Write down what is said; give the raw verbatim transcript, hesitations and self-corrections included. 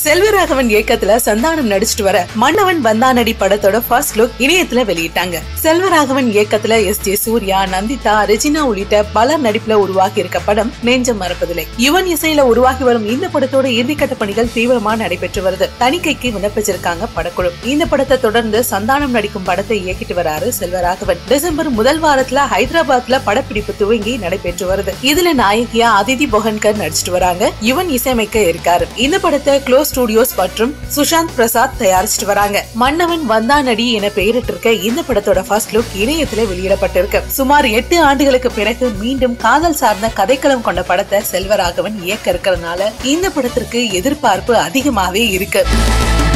செல்வராகவன் இயக்கத்துல சந்தானம் நடிச்சிட்டு வர மன்னவன் வந்தானடி படத்தோட ஃபர்ஸ்ட் லுக் இணையத்துல வெளியிட்டாங்க. செல்வராகவன் இயக்கத்துல S J Suryah, Nandita, Regina உள்ளிட்ட பலர் நடிப்புல உருவாகி இருக்க படம் நெஞ்சம் மறப்பதில்லை. யுவன் இசையில உருவாகி வரும் இந்த படத்தோட இறுதிக்கட்ட பணிகள் தீவிரமா நடைபெற்று வருது. தணிக்கைக்கு விண்ணப்பிச்சிருக்காங்க படக்குழு. இந்த படத்தை தொடர்ந்து சந்தானம் நடிக்கும் படத்தை இயக்கிட்டு வராரு செல்வராகவன். டிசம்பர் முதல் வாரத்துல ஹைதராபாத்ல படப்பிடிப்பு துவங்கி நடைபெற்று வருது. இதுல நாயகியா ஆதிதி பொஹன்கர் நடிச்சிட்டு வராங்க. யுவன் இசையமைக்க இருக்காரு. இந்த படத்தை க்ளோஸ் ஸ்டுடியோஸ் மற்றும் சுஷாந்த் பிரசாத் தயாரிச்சிட்டு வராங்க. மன்னவன் வந்தானடி என பெயரிட்டிருக்க இந்த படத்தோட ஃபர்ஸ்ட் லுக் இணையத்துல வெளியிடப்பட்டிருக்கு. சுமார் எட்டு ஆண்டுகளுக்கு பிறகு மீண்டும் காதல் சார்ந்த கதைக்களம் கொண்ட படத்தை செல்வராகவன் இயக்க இருக்கிறதுனால இந்த படத்திற்கு எதிர்பார்ப்பு அதிகமாவே இருக்கு.